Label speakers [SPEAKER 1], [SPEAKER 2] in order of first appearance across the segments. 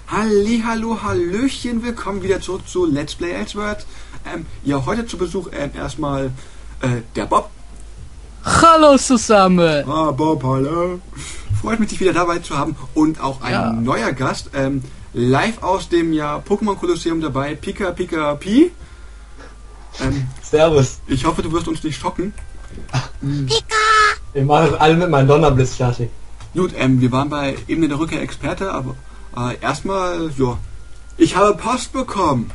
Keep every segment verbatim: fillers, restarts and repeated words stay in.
[SPEAKER 1] Hallihallo, Hallöchen, willkommen wieder zurück zu Let's Play Elsword. Ähm, ja, heute zu Besuch ähm, erstmal äh, der Bob.
[SPEAKER 2] Hallo zusammen.
[SPEAKER 1] Ah, Bob, hallo. Freut mich, dich wieder dabei zu haben. Und auch ein
[SPEAKER 2] Ja.
[SPEAKER 1] neuer Gast, ähm, live aus dem ja Pokémon Kolosseum dabei, Pika Pika Pi. Ähm,
[SPEAKER 3] Servus.
[SPEAKER 1] ich hoffe, du wirst uns nicht schocken.
[SPEAKER 3] Wir machen alle mit meinem Donnerblitz fertig.
[SPEAKER 1] Gut, ähm, wir waren bei Ebene der Rückkehr Experte, aber äh, erstmal, ja, ich habe Post bekommen.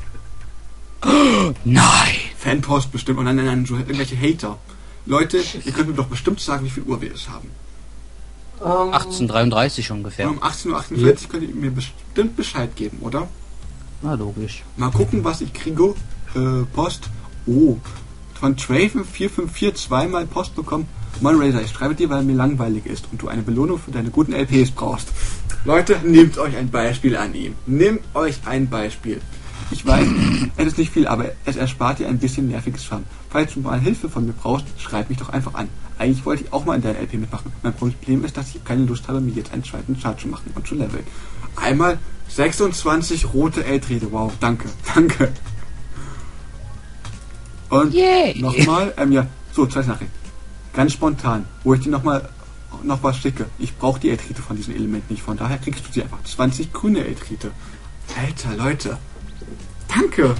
[SPEAKER 2] Nein.
[SPEAKER 1] Fanpost bestimmt und dann, dann, dann so irgendwelche Hater. Leute, ihr könnt mir doch bestimmt sagen, wie viel Uhr wir es haben.
[SPEAKER 3] Ähm,
[SPEAKER 2] achtzehnhundertdreiunddreißig ungefähr.
[SPEAKER 1] Und um achtzehn Uhr achtundvierzig könnt ihr mir bestimmt Bescheid geben, oder?
[SPEAKER 2] Na logisch.
[SPEAKER 1] Mal gucken, was ich kriege. Äh, Post. Oh, von Traven vier fünf vier zweimal Post bekommen. Mann, Razor, ich schreibe dir, weil mir langweilig ist und du eine Belohnung für deine guten L Ps brauchst. Leute, nehmt euch ein Beispiel an ihm. Nehmt euch ein Beispiel. Ich weiß, es ist nicht viel, aber es erspart dir ein bisschen nerviges Schreiben. Falls du mal Hilfe von mir brauchst, schreib mich doch einfach an. Eigentlich wollte ich auch mal in deiner L P mitmachen. Mein Problem ist, dass ich keine Lust habe, mir jetzt einen zweiten Chart zu machen und zu leveln. Einmal sechsundzwanzig rote Eltrede. Wow, danke, danke. Und
[SPEAKER 2] Yay.
[SPEAKER 1] nochmal, ähm, ja, so, zweite Nachricht. Ganz spontan, wo ich dir nochmal noch was schicke. Ich brauche die Eltrite von diesem Element nicht, von daher kriegst du sie einfach. zwanzig grüne Eltrite. Alter, Leute. Danke.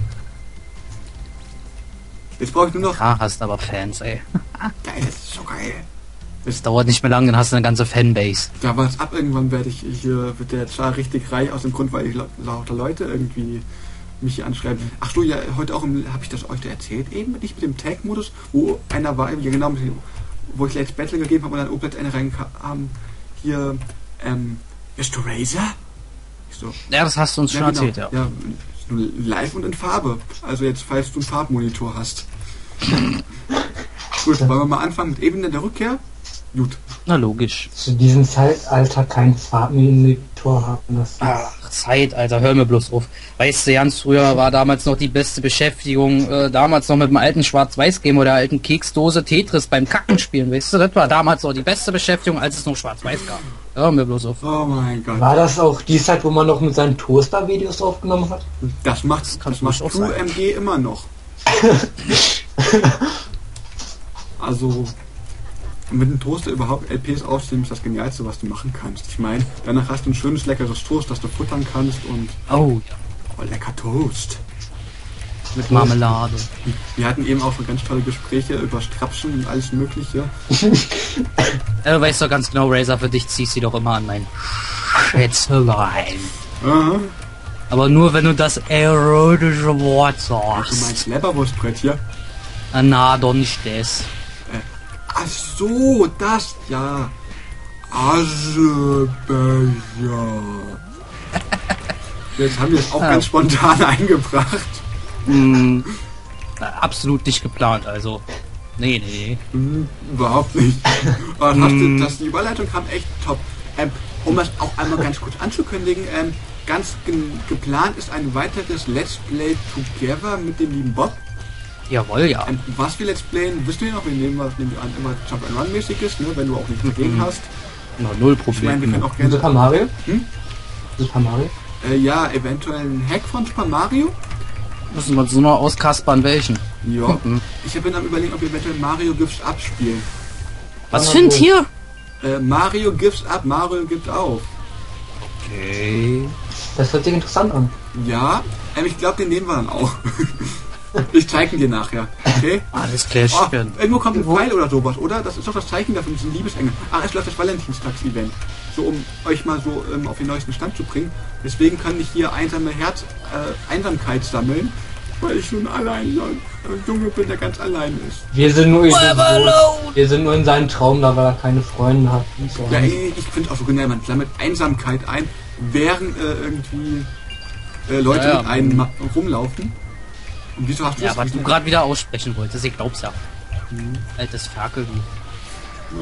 [SPEAKER 1] Jetzt brauche ich nur noch...
[SPEAKER 2] Ah, hast aber Fans, ey.
[SPEAKER 1] Geil, das ist so geil.
[SPEAKER 2] Es dauert nicht mehr lange, dann hast du eine ganze Fanbase.
[SPEAKER 1] Da war's ab, irgendwann werde ich, ich äh, wird der Char richtig reich aus dem Grund, weil ich la lauter Leute irgendwie mich hier anschreiben. Ach so, ja, heute auch habe ich das euch da erzählt, eben nicht mit dem Tag-Modus, wo einer war, ja genau, wo ich Let's Battle gegeben habe und dann Oplet eine reinkam, hier, ähm, bist du Razor? Ich so,
[SPEAKER 2] Ja, das hast du uns
[SPEAKER 1] ja,
[SPEAKER 2] schon
[SPEAKER 1] genau,
[SPEAKER 2] erzählt, ja.
[SPEAKER 1] ja. Nur live und in Farbe. Also jetzt, falls du einen Farbmonitor hast. Gut, wollen wir mal anfangen mit Ebene der Rückkehr? Gut.
[SPEAKER 2] Na logisch.
[SPEAKER 3] zu diesem Zeitalter kein Farbmonitor haben lassen.
[SPEAKER 2] Ach, Zeit, Alter, hör mir bloß auf. Weißt du, ganz früher war damals noch die beste Beschäftigung, äh, damals noch mit dem alten Schwarz-Weiß-Game oder der alten Keksdose Tetris beim Kacken spielen, weißt du? Das war damals noch die beste Beschäftigung, als es noch Schwarz-Weiß gab. Hör mir bloß auf.
[SPEAKER 1] Oh mein Gott.
[SPEAKER 3] War das auch die Zeit, wo man noch mit seinen Toaster-Videos aufgenommen hat?
[SPEAKER 1] Das macht,
[SPEAKER 2] Das
[SPEAKER 1] das
[SPEAKER 2] kannst du
[SPEAKER 1] macht
[SPEAKER 2] nicht auch
[SPEAKER 1] True
[SPEAKER 2] sagen.
[SPEAKER 1] M G immer noch. Also, mit dem Toaster überhaupt L Ps aufzunehmen, ist das Genialste, was du machen kannst. Ich meine, danach hast du ein schönes, leckeres Toast, das du futtern kannst und...
[SPEAKER 2] Oh, ja.
[SPEAKER 1] Oh, lecker Toast.
[SPEAKER 2] Mit Marmelade.
[SPEAKER 1] Wir hatten eben auch so ganz tolle Gespräche über Strapsen und alles mögliche.
[SPEAKER 2] Äh, weißt du ganz genau, Razor, für dich ziehst du doch immer an mein Schätzelein.
[SPEAKER 1] Aha.
[SPEAKER 2] Aber nur, wenn du das erotische Wort
[SPEAKER 1] Du
[SPEAKER 2] sagst.
[SPEAKER 1] meinst Leberwurstbrett hier?
[SPEAKER 2] Ah, na, doch nicht das.
[SPEAKER 1] Ach so, das, ja. Aserbaidschan. Jetzt haben wir es auch
[SPEAKER 2] Ja.
[SPEAKER 1] ganz spontan eingebracht.
[SPEAKER 2] Hm, na, absolut nicht geplant, also. Nee, nee.
[SPEAKER 1] Hm, überhaupt nicht. Aber hast du,
[SPEAKER 2] Hm.
[SPEAKER 1] das, die Überleitung kam echt top. Ähm, um das auch einmal ganz kurz anzukündigen, ähm, ganz ge geplant ist ein weiteres Let's Play Together mit dem lieben Bob.
[SPEAKER 2] Jawohl, ja.
[SPEAKER 1] Ähm, was wir Let's Playen, wissen wir noch, wir nehmen was nehmen wir an, immer Jump-and-Run-mäßiges, ne, wenn du auch nichts dagegen
[SPEAKER 2] Mhm.
[SPEAKER 1] hast.
[SPEAKER 2] Na, null
[SPEAKER 1] Ich meine, wir
[SPEAKER 2] Problem.
[SPEAKER 1] können auch gerne...
[SPEAKER 3] Super Mario?
[SPEAKER 1] Hm?
[SPEAKER 3] Super Mario?
[SPEAKER 1] Äh, ja, eventuell ein Hack von Super Mario.
[SPEAKER 2] Müssen wir uns nur noch auskaspern, welchen.
[SPEAKER 1] Ja.
[SPEAKER 2] Mhm.
[SPEAKER 1] Ich bin am überlegen, ob wir eventuell Mario Gives Up spielen.
[SPEAKER 2] Was
[SPEAKER 3] Ja,
[SPEAKER 2] für ein
[SPEAKER 3] gut.
[SPEAKER 2] Tier?
[SPEAKER 1] Äh, Mario Gives Up, Mario gibt auf.
[SPEAKER 2] Okay.
[SPEAKER 3] Das hört sich interessant an.
[SPEAKER 1] Ja, ähm, ich glaube, den nehmen wir dann auch. Ich zeige ihn dir nachher, okay?
[SPEAKER 2] Alles klar,
[SPEAKER 1] Oh,
[SPEAKER 2] schön.
[SPEAKER 1] irgendwo kommt ein
[SPEAKER 3] Wo?
[SPEAKER 1] Pfeil oder sowas, oder? Das ist doch das Zeichen dafür, diesen Liebesengel. Ah, es läuft das Valentinstags-Event. So, um euch mal so ähm, auf den neuesten Stand zu bringen. Deswegen kann ich hier einsame Herz, äh, Einsamkeit sammeln, weil ich nun allein, äh, Junge bin, der ganz allein ist.
[SPEAKER 3] Wir sind nur,
[SPEAKER 2] Forever alone.
[SPEAKER 3] wir sind nur in seinem Traum, da weil er keine Freunde hat. Und so.
[SPEAKER 1] Ja, ich, ich finde auch so genau, man sammelt Einsamkeit ein, während äh, irgendwie äh, Leute
[SPEAKER 2] Ja, ja.
[SPEAKER 1] mit einem ma- rumlaufen. Und wieso hast du
[SPEAKER 2] Ja,
[SPEAKER 1] das
[SPEAKER 2] was du
[SPEAKER 1] nicht-
[SPEAKER 2] gerade wieder aussprechen wolltest, ich glaub's ja.
[SPEAKER 1] Mhm.
[SPEAKER 2] Altes Ferkel, du.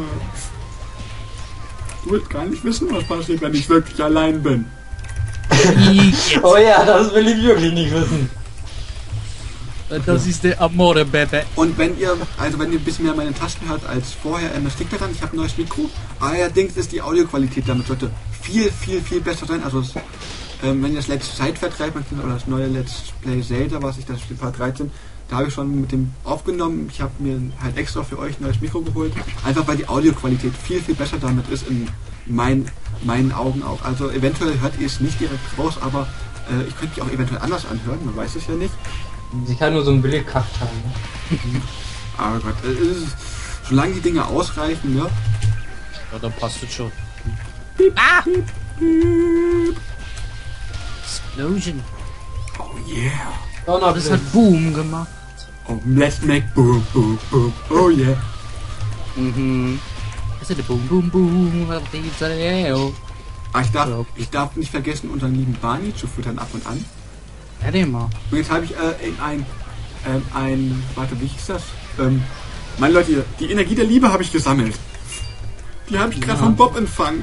[SPEAKER 1] Du willst gar nicht wissen, was passiert, wenn ich wirklich allein bin.
[SPEAKER 2] Jetzt.
[SPEAKER 3] Oh ja, das will ich wirklich nicht wissen.
[SPEAKER 2] Das ist der Amore, Bebe.
[SPEAKER 1] Und wenn ihr, also wenn ihr ein bisschen mehr meine Tasten hört als vorher, ähm, das liegt daran, ich habe ein neues Mikro. Allerdings ist die Audioqualität damit sollte viel, viel, viel besser sein. Also es ähm, wenn ihr das Let's Zeitvertreib oder das neue Let's Play Zelda, was ich das für Part dreizehn, da habe ich schon mit dem aufgenommen. Ich habe mir halt extra für euch ein neues Mikro geholt, einfach weil die Audioqualität viel, viel besser damit ist in mein, meinen Augen auch. Also eventuell hört ihr es nicht direkt raus, aber äh, ich könnte mich auch eventuell anders anhören, man weiß es ja nicht.
[SPEAKER 3] Sie kann nur so ein Billigkack haben. Ne?
[SPEAKER 1] Aber Gott, äh, ist, solange die Dinge ausreichen, ne?
[SPEAKER 2] Ja, dann passt es schon.
[SPEAKER 1] Piep,
[SPEAKER 2] Ah!
[SPEAKER 1] piep, piep.
[SPEAKER 2] Explosion.
[SPEAKER 1] Oh yeah.
[SPEAKER 3] Oh, noch
[SPEAKER 2] Das hat Boom gemacht.
[SPEAKER 1] Oh, let's make boom, boom, boom. Oh yeah.
[SPEAKER 2] Mhm. Das ist Boom, Boom, Boom.
[SPEAKER 1] Ah, ich darf,
[SPEAKER 2] Ja, okay.
[SPEAKER 1] ich darf nicht vergessen, unseren lieben Barney zu füttern ab und an.
[SPEAKER 2] Ja, den mal.
[SPEAKER 1] Und jetzt habe ich äh, in ein, ähm, ein, warte, wie hieß das? Ähm, meine Leute, die Energie der Liebe habe ich gesammelt. Die habe ich gerade
[SPEAKER 2] Ja.
[SPEAKER 1] vom Bob empfangen.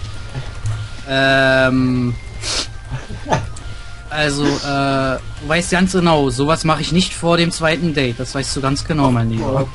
[SPEAKER 2] Ähm. Also, äh, du weißt ganz genau, sowas mache ich nicht vor dem zweiten Date. Das weißt du ganz genau, mein Lieber.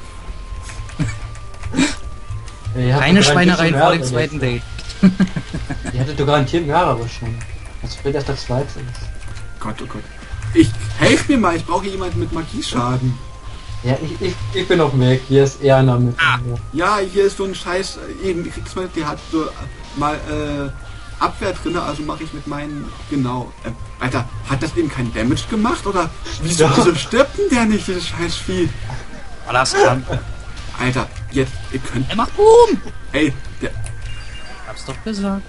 [SPEAKER 3] Ihr habt
[SPEAKER 2] Keine
[SPEAKER 3] doch garantiert
[SPEAKER 2] Schweinereien
[SPEAKER 3] schon
[SPEAKER 2] vor dem
[SPEAKER 3] mehrere
[SPEAKER 2] zweiten
[SPEAKER 3] jetzt.
[SPEAKER 2] Date.
[SPEAKER 3] Ihr hattet doch garantiert mehrere schon. Das wird erst der zweite ist.
[SPEAKER 1] Gott, oh Gott. Ich, helf mir mal, ich brauche jemanden mit Magieschaden.
[SPEAKER 3] Ja, ich, ich, ich bin auf dem Weg. Hier ist eher einer mit.
[SPEAKER 2] Ah.
[SPEAKER 1] Ja, hier ist so ein Scheiß, äh, eben, ich krieg's mal, der hat so äh, mal äh, Abwehr drin, also mache ich mit meinen, genau. Äh, Alter, hat das eben kein Damage gemacht oder wieso,
[SPEAKER 3] Ja.
[SPEAKER 1] wieso stirbt denn der nicht, dieses scheiß Vieh?
[SPEAKER 2] War das krank?
[SPEAKER 1] Alter, jetzt, ihr könnt,
[SPEAKER 2] Er macht Boom!
[SPEAKER 1] ey, der,
[SPEAKER 2] Hab's doch gesagt.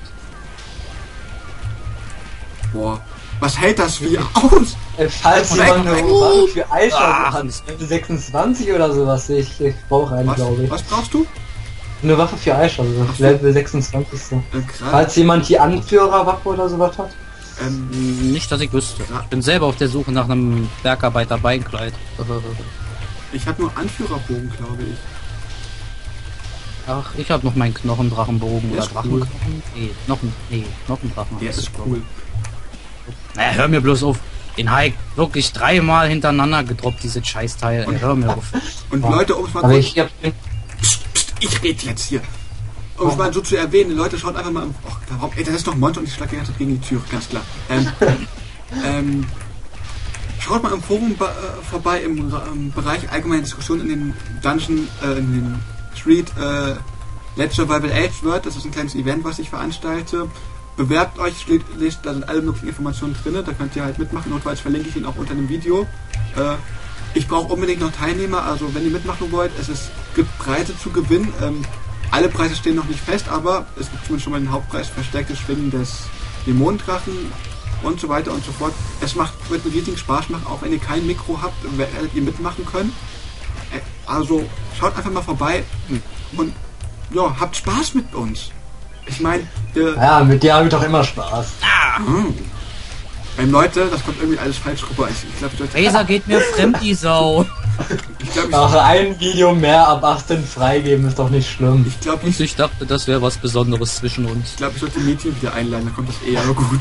[SPEAKER 1] boah, was hält das Vieh aus?
[SPEAKER 3] Äh, falls
[SPEAKER 1] Oh,
[SPEAKER 3] jemand
[SPEAKER 1] weg,
[SPEAKER 3] eine
[SPEAKER 1] weg.
[SPEAKER 3] Waffe für Eischer
[SPEAKER 2] Ah.
[SPEAKER 3] hat, sechsundzwanzig oder sowas, ich, ich brauche eine,
[SPEAKER 1] Was,
[SPEAKER 3] glaube ich.
[SPEAKER 1] was brauchst du?
[SPEAKER 3] Eine Waffe für Eischer, so
[SPEAKER 1] Ach so.
[SPEAKER 3] Level sechsundzwanzig. So.
[SPEAKER 1] Äh, gerade,
[SPEAKER 3] Falls jemand die Anführerwaffe oder sowas hat.
[SPEAKER 1] ähm,
[SPEAKER 2] Nicht, dass ich wüsste. Ich bin selber auf der Suche nach einem Bergarbeiter-Beinkleid.
[SPEAKER 1] ich habe nur Anführerbogen, glaube ich.
[SPEAKER 2] Ach, ich habe noch meinen Knochendrachenbogen
[SPEAKER 1] Der
[SPEAKER 2] oder
[SPEAKER 1] ist cool.
[SPEAKER 2] Drachenknochen. Nee, Knochen, nee, Knochendrachen.
[SPEAKER 1] Der
[SPEAKER 2] heißt
[SPEAKER 1] ist
[SPEAKER 2] es, glaub ich.
[SPEAKER 1] cool.
[SPEAKER 2] Naja, hör mir bloß auf. Den Hike wirklich dreimal hintereinander gedroppt, dieses Scheißteil. Ey, hör mir auf.
[SPEAKER 1] Und
[SPEAKER 3] Ja.
[SPEAKER 1] Leute, um es mal
[SPEAKER 3] Aber
[SPEAKER 1] kurz,
[SPEAKER 3] ich hab
[SPEAKER 1] pst, pst, ich rede jetzt hier. Um es mal so zu erwähnen, Leute, schaut einfach mal, oh, warum, ey, das ist doch Monte und ich schlage die ganze Zeit gegen die Tür, ganz klar. Ähm, ähm, schaut mal im Forum ba- äh, vorbei, im, Ra- im Bereich allgemeine Diskussion in den Dungeon, äh, in den Street, äh, Let's Survival Age World, das ist ein kleines Event, was ich veranstalte. Bewerbt euch, steht, lest, da sind alle möglichen Informationen drin, da könnt ihr halt mitmachen, notfalls verlinke ich ihn auch unter dem Video. Äh, ich brauche unbedingt noch Teilnehmer, also wenn ihr mitmachen wollt, es ist, gibt Preise zu gewinnen. Ähm, alle Preise stehen noch nicht fest, aber es gibt zumindest schon mal den Hauptpreis, verstärktes Schwingen des Dämonendrachen und so weiter und so fort. Es macht, wird einen riesigen Spaß machen, auch wenn ihr kein Mikro habt, werdet ihr mitmachen können. Äh, also schaut einfach mal vorbei und ja, habt Spaß mit uns. Ich meine, der...
[SPEAKER 3] Ja, mit dir habe ich doch immer Spaß.
[SPEAKER 1] Hm. Ähm, Leute, das kommt irgendwie alles falsch rüber. Ich, ich glaube, ich sollte...
[SPEAKER 2] Razer geht mir fremd, die Sau.
[SPEAKER 1] Ich glaube, ich,
[SPEAKER 3] Ach, ein Video mehr ab achtzehn freigeben ist doch nicht schlimm.
[SPEAKER 1] ich, glaub,
[SPEAKER 2] Und
[SPEAKER 1] ich,
[SPEAKER 2] ich dachte, das wäre was Besonderes zwischen uns.
[SPEAKER 1] ich, glaub, ich sollte Mädchen wieder einladen, dann kommt das eher gut.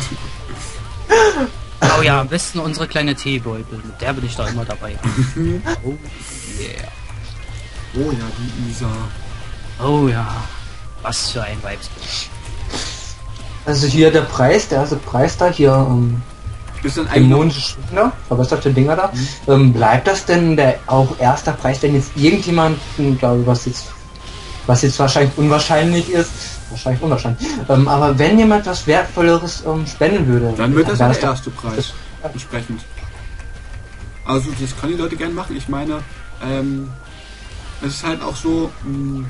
[SPEAKER 2] Oh ja, am besten unsere kleine Teebeutel. Mit der bin ich da immer dabei. Oh yeah.
[SPEAKER 1] Oh ja, die Isa.
[SPEAKER 2] Oh ja. Was für ein Vibes.
[SPEAKER 3] Also hier der Preis, der erste Preis da hier, ähm,
[SPEAKER 1] Ist dann eigentlich noch,
[SPEAKER 3] dämonische Schwindler, verbesserte Dinger da. Ähm, bleibt das denn der auch erster Preis, wenn jetzt irgendjemand, glaube was jetzt, was jetzt wahrscheinlich unwahrscheinlich ist, wahrscheinlich unwahrscheinlich, ähm, aber wenn jemand was Wertvolleres ähm, spenden würde,
[SPEAKER 1] dann wird das
[SPEAKER 3] wäre
[SPEAKER 1] der
[SPEAKER 3] doch-
[SPEAKER 1] erste Preis. Entsprechend. Also das können die Leute gerne machen. Ich meine, ähm, es ist halt auch so, mh,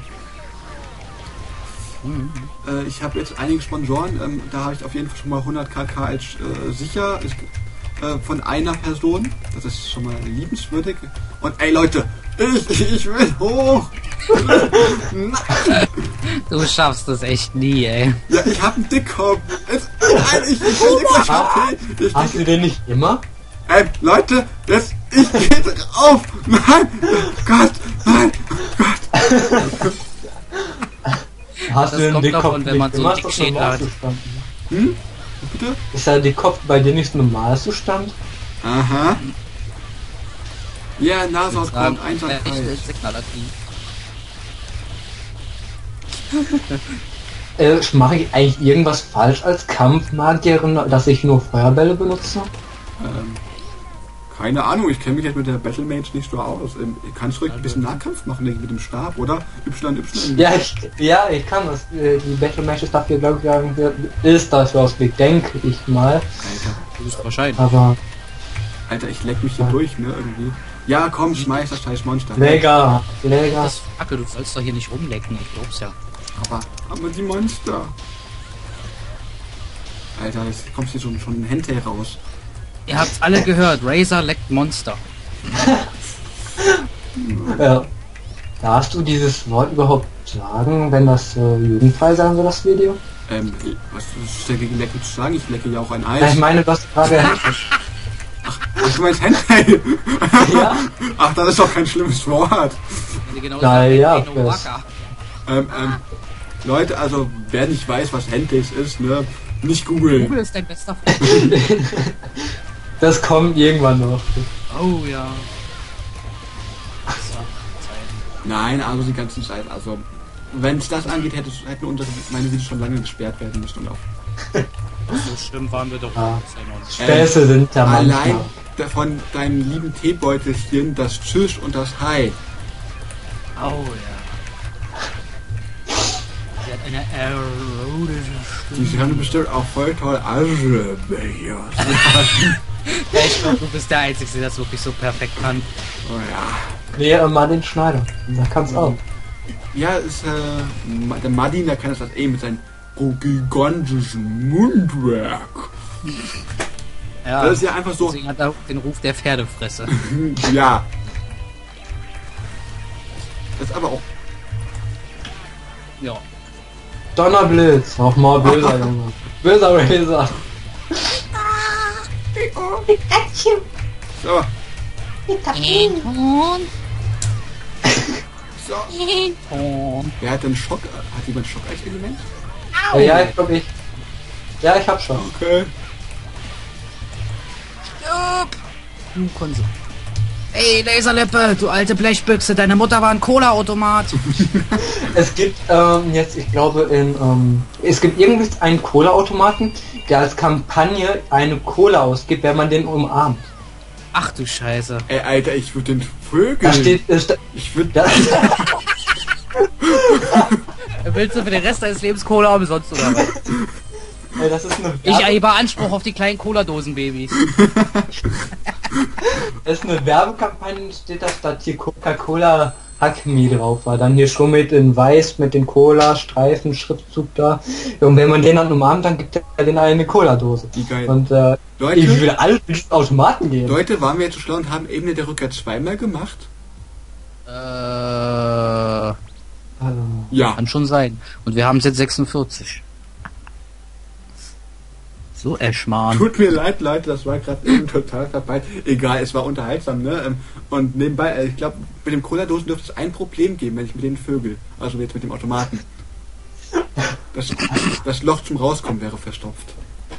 [SPEAKER 1] Äh, ich habe jetzt einige Sponsoren, ähm, da habe ich auf jeden Fall schon mal hundert K als äh, sicher ich, äh, von einer Person. Das ist schon mal liebenswürdig. Und ey Leute, ich, ich will hoch! Nein.
[SPEAKER 2] Du schaffst das echt nie, ey.
[SPEAKER 1] Ja, ich habe einen Dickkopf. Es, nein, ich, ich will gleich H P. Ich,
[SPEAKER 3] Hast du den nicht immer?
[SPEAKER 1] ey, Leute, das, ich gehe drauf! Nein! Gott! Nein! Gott!
[SPEAKER 3] Hast
[SPEAKER 2] Das
[SPEAKER 3] du den
[SPEAKER 2] kommt
[SPEAKER 3] Dickkopf
[SPEAKER 2] davon, wenn man
[SPEAKER 3] nicht
[SPEAKER 2] so
[SPEAKER 3] immer?
[SPEAKER 2] einen
[SPEAKER 3] Ist das
[SPEAKER 2] Dickschädel hat.
[SPEAKER 3] Normalzustand?
[SPEAKER 1] Hm? Bitte?
[SPEAKER 3] Ist der Dickkopf bei dir nicht Normalzustand?
[SPEAKER 1] Aha. Ja, Nasaut
[SPEAKER 2] Ähm,
[SPEAKER 1] kommt, Einsatzpreis.
[SPEAKER 2] echte Signallergie.
[SPEAKER 3] Äh, mache ich eigentlich irgendwas falsch als Kampfmagierin, dass ich nur Feuerbälle benutze?
[SPEAKER 1] Ähm, keine Ahnung, ich kenne mich jetzt mit der Battle Mage nicht so aus. Ähm, kannst du ruhig ein bisschen Nahkampf machen, denke ich, mit dem Stab, oder? Y, Y.
[SPEAKER 3] Ja, ich, ja, ich kann das. Äh, Die Battle Mage ist dafür, glaube ich, ist dafür ausgelegt, denke ich mal.
[SPEAKER 1] Alter,
[SPEAKER 2] Das ist wahrscheinlich.
[SPEAKER 3] Aber
[SPEAKER 1] Alter, ich leck mich hier durch, ne, irgendwie. Ja, komm, schmeiß das scheiß Monster.
[SPEAKER 3] Lecker, lecker.
[SPEAKER 2] Das Fackel, du sollst doch hier nicht rumlecken, ich glaub's ja.
[SPEAKER 1] Aber, aber die Monster. Alter, jetzt kommst hier schon, schon ein Hentai raus.
[SPEAKER 2] Ihr habt's alle gehört, Razer leckt Monster.
[SPEAKER 3] Ja. Darfst du dieses Wort überhaupt sagen, wenn das äh, jugendfrei sein soll, das Video?
[SPEAKER 1] Ähm, was ist dagegen lecken zu sagen? Ich lecke ja auch ein
[SPEAKER 3] Ja, ich
[SPEAKER 1] Eis.
[SPEAKER 3] meine, du hast gerade...
[SPEAKER 1] Ach, du meinst Hentai?
[SPEAKER 3] Ja?
[SPEAKER 1] Ach, das ist doch kein schlimmes Wort.
[SPEAKER 2] Genau
[SPEAKER 3] Na ja,
[SPEAKER 2] Eno
[SPEAKER 3] das-
[SPEAKER 2] Waka.
[SPEAKER 1] Ähm, ähm, Leute, also, wer nicht weiß, was Hentais ist, ne, nicht googeln.
[SPEAKER 2] Google ist dein bester Freund.
[SPEAKER 3] Das kommt irgendwann noch.
[SPEAKER 2] Oh ja. So, Zeit.
[SPEAKER 1] Nein, also die ganze Zeit, also, wenn es das angeht, hätte, hätten unsere, meine Videos schon lange gesperrt werden müssen und auch.
[SPEAKER 2] So schlimm waren wir doch
[SPEAKER 3] Ah.
[SPEAKER 2] bisher noch nicht.
[SPEAKER 3] Späße sind da
[SPEAKER 1] Allein
[SPEAKER 3] manchmal.
[SPEAKER 1] da- von deinem lieben Teebeutelchen das Tschüss und das Hi.
[SPEAKER 2] Oh ja. Sie hat eine erotische
[SPEAKER 1] Die
[SPEAKER 2] Stimme.
[SPEAKER 1] haben bestimmt auch voll toll Asche.
[SPEAKER 2] Ja, ich glaube, du bist der Einzige, der das wirklich so perfekt kann.
[SPEAKER 1] Oh ja.
[SPEAKER 3] Nee, äh, Martin Schneider. Da kann's auch.
[SPEAKER 1] Ja, ist, äh, Ma- der Martin, der kann das eh mit seinem oh, gigantischen Mundwerk.
[SPEAKER 2] Ja,
[SPEAKER 1] Das ist ja einfach so,
[SPEAKER 2] deswegen hat er den Ruf der Pferdefresse.
[SPEAKER 1] ja. Das ist aber auch,
[SPEAKER 2] Ja.
[SPEAKER 3] Donnerblitz. Auch mal böser, Junge. Böser Razer.
[SPEAKER 1] so,
[SPEAKER 4] Ton,
[SPEAKER 1] so.
[SPEAKER 2] Und
[SPEAKER 1] Wer hat denn Schock, hat jemand Schock als Element?
[SPEAKER 3] Ja, ja, ich glaube ich. Ja, ich hab schon.
[SPEAKER 1] Okay.
[SPEAKER 2] du Konsum. Ey, Laserlippe, du alte Blechbüchse, deine Mutter war ein Cola-Automat.
[SPEAKER 3] Es gibt ähm, jetzt, ich glaube, in ähm, es gibt irgendwie einen Cola-Automaten, der als Kampagne eine Cola ausgibt, wenn man den umarmt.
[SPEAKER 2] Ach du Scheiße.
[SPEAKER 1] Ey, Alter, ich würde den Vögeln.
[SPEAKER 3] Da steht, äh, sta-
[SPEAKER 1] Ich würde.
[SPEAKER 3] da,
[SPEAKER 2] Willst du für den Rest deines Lebens Cola umsonst oder was?
[SPEAKER 3] Ey, das ist eine
[SPEAKER 2] Ich
[SPEAKER 3] Werbe-
[SPEAKER 2] erhebe Anspruch auf die kleinen Cola-Dosen-Babys.
[SPEAKER 3] das ist eine Werbekampagne, steht da statt hier Coca-Cola Hack Me drauf war. Dann hier schon mit in weiß mit den Cola-Streifen, Schriftzug da. Und wenn man den dann umarmt, dann gibt er den eine Cola-Dose.
[SPEAKER 1] Wie geil.
[SPEAKER 3] Und äh,
[SPEAKER 1] Leute?
[SPEAKER 3] ich würde alle durch den Automaten gehen.
[SPEAKER 1] Leute, waren wir jetzt so schlau und haben Ebene der Rückkehr zweimal gemacht?
[SPEAKER 2] Äh,
[SPEAKER 3] Also,
[SPEAKER 1] Ja.
[SPEAKER 2] kann schon sein. Und wir haben es jetzt sechsundvierzig. So, Eschmann.
[SPEAKER 1] Tut mir leid, Leute, das war gerade eben total verpeilt. Egal, es war unterhaltsam, ne? Ähm, Und nebenbei, äh, ich glaube, mit dem Cola-Dosen dürfte es ein Problem geben, wenn ich mit den Vögel, also jetzt mit dem Automaten. Das, das Loch zum Rauskommen wäre verstopft.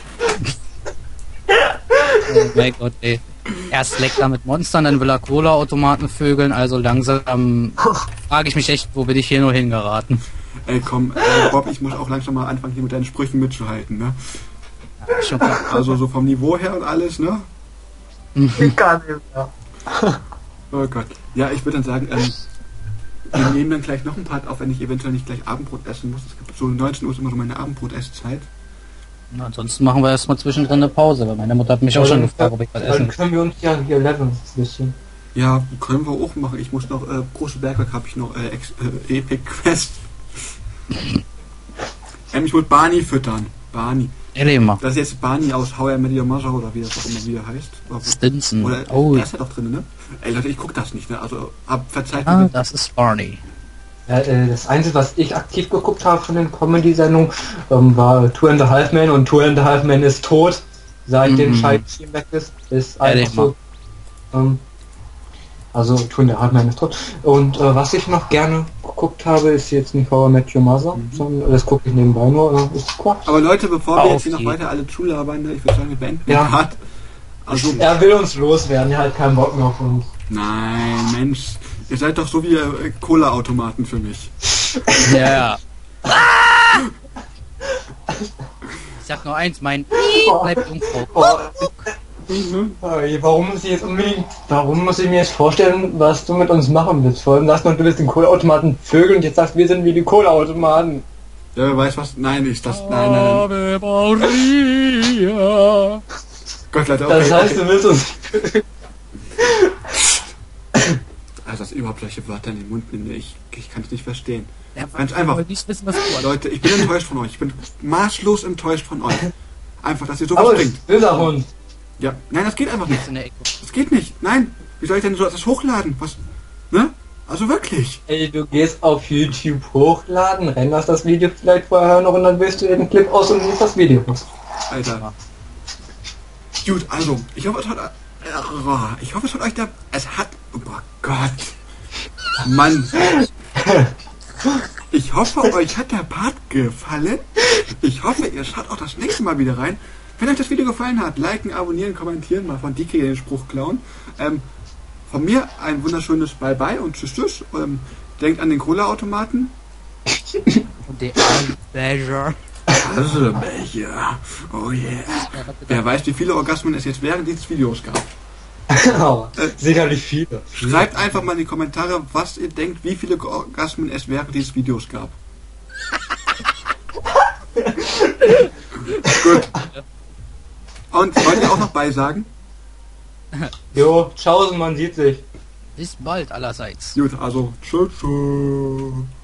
[SPEAKER 2] Oh mein Gott, ey. Erst leckt er mit Monstern, dann will er Cola-Automaten vögeln, also langsam frage ich mich echt, wo bin ich hier nur hingeraten?
[SPEAKER 1] Ey, komm, äh, Bob, ich muss auch langsam mal anfangen, hier mit deinen Sprüchen mitzuhalten, ne?
[SPEAKER 2] Schon klar.
[SPEAKER 1] Also so vom Niveau her und alles, ne?
[SPEAKER 3] ich kann nicht mehr.
[SPEAKER 1] Oh Gott. Ja, ich würde dann sagen, ähm, wir nehmen dann gleich noch ein Part auf, wenn ich eventuell nicht gleich Abendbrot essen muss. Es gibt so neunzehn Uhr ist immer so meine Abendbrot-Esszeit.
[SPEAKER 2] Na, ansonsten machen wir erstmal zwischendrin eine Pause, weil meine Mutter hat mich auch schon gefragt, ob ich was
[SPEAKER 3] Dann
[SPEAKER 2] essen
[SPEAKER 3] können wir uns ja hier leveln ein bisschen.
[SPEAKER 1] Ja, können wir auch machen. Ich muss noch, äh, große Bergwerk habe ich noch, äh, Ex äh, Epic Quest. ähm, ich muss Barney füttern. Barney.
[SPEAKER 2] Erleben wir.
[SPEAKER 1] Das ist jetzt Barney aus How I Met Your Mother oder wie das auch immer wieder heißt.
[SPEAKER 2] Stinson.
[SPEAKER 1] Oder,
[SPEAKER 2] Oh,
[SPEAKER 1] da ist er doch drin, ne? Ey Leute, ich guck das nicht, ne? Also, hab verzeiht
[SPEAKER 2] ah,
[SPEAKER 1] mir.
[SPEAKER 2] das ist Barney.
[SPEAKER 3] Ja, äh, das Einzige, was ich aktiv geguckt habe von den Comedy-Sendungen, ähm, war Two and a Half Men und Two and a Half Men ist tot, seit
[SPEAKER 2] Mhm.
[SPEAKER 3] den Scheiß weg ist. Ist
[SPEAKER 2] Ehrlich,
[SPEAKER 3] einfach so. Ähm, also Two and a Half Men ist tot. Und äh, was ich noch gerne geguckt habe, ist jetzt nicht How I Met Your Mother,
[SPEAKER 1] Mhm.
[SPEAKER 3] sondern das gucke ich nebenbei nur. Äh, ist Quatsch.
[SPEAKER 1] Aber Leute, bevor wir
[SPEAKER 2] Auf
[SPEAKER 1] jetzt hier noch
[SPEAKER 2] jeden.
[SPEAKER 1] weiter alle zulabern, ne? Ich würde sagen, wir beenden
[SPEAKER 3] Ja.
[SPEAKER 1] den Part. Also,
[SPEAKER 3] Er will uns loswerden, er hat keinen Bock mehr auf uns.
[SPEAKER 1] nein, Mensch. Ihr seid doch so wie äh, Cola-Automaten für mich.
[SPEAKER 2] Ja, ja. Ich sag nur eins, mein
[SPEAKER 3] Oh.
[SPEAKER 2] bleibt Jungfrau.
[SPEAKER 3] Oh, ey, warum muss ich jetzt unbedingt, warum muss ich mir jetzt vorstellen, was du mit uns machen willst? Vor allem sagst du, du willst den Kohleautomaten vögeln und jetzt sagst du, wir sind wie die Kohleautomaten.
[SPEAKER 1] Ja, wer weiß was. Nein, ich das. Nein, nein, nein.
[SPEAKER 2] Ave Maria.
[SPEAKER 1] Gott, Leute, okay.
[SPEAKER 3] Das heißt, du willst uns...
[SPEAKER 1] Also, dass überhaupt solche Wörter in den Mund nehme, ich, ich kann es nicht verstehen.
[SPEAKER 2] Ja,
[SPEAKER 1] Ganz einfach.
[SPEAKER 2] Ich nicht wissen, was du
[SPEAKER 1] Leute, ich bin enttäuscht von euch. Ich bin maßlos enttäuscht von euch. Einfach, dass ihr sowas
[SPEAKER 3] Aber
[SPEAKER 1] bringt.
[SPEAKER 3] böser Hund.
[SPEAKER 1] Ja, nein, das geht einfach nicht.
[SPEAKER 2] in der Ecke.
[SPEAKER 1] Das geht nicht. Nein. Wie soll ich denn so etwas hochladen? Was? Ne? Also wirklich.
[SPEAKER 3] Ey, du gehst auf YouTube hochladen, renderst das Video vielleicht vorher noch und dann wählst du den Clip aus und siehst das Video.
[SPEAKER 1] Alter. Gut, also, ich hoffe, es hat, äh, ich hoffe, es hat euch da, es hat, oh Gott, Mann, ich hoffe, euch hat der Part gefallen, ich hoffe, ihr schaut auch das nächste Mal wieder rein. Wenn euch das Video gefallen hat, liken, abonnieren, kommentieren, mal von D K den Spruch klauen. Ähm, von mir ein wunderschönes Bye-Bye und Tschüss, Tschüss. Ähm, denkt an den Cola-Automaten.
[SPEAKER 2] Und der Badger.
[SPEAKER 1] Also, ja. Oh yeah. Wer weiß, wie viele Orgasmen es jetzt während dieses Videos gab.
[SPEAKER 3] Oh, sicherlich viele.
[SPEAKER 1] Schreibt einfach mal in die Kommentare, was ihr denkt, wie viele Orgasmen es während dieses Videos gab. Gut. Und wollt ihr auch noch beisagen?
[SPEAKER 3] Jo, tschaußen, man sieht sich.
[SPEAKER 2] Bis bald allerseits.
[SPEAKER 1] Gut, also tschüss. Tschüss.